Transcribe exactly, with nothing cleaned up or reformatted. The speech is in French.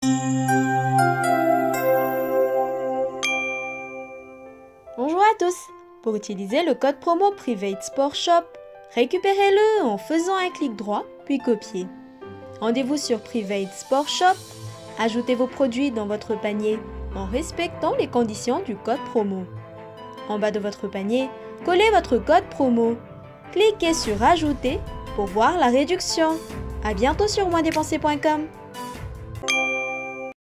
Bonjour à tous! Pour utiliser le code promo Private Sport Shop, récupérez-le en faisant un clic droit puis copier. Rendez-vous sur Private Sport Shop, ajoutez vos produits dans votre panier en respectant les conditions du code promo. En bas de votre panier, collez votre code promo. Cliquez sur Ajouter pour voir la réduction. À bientôt sur moins dépenser point com.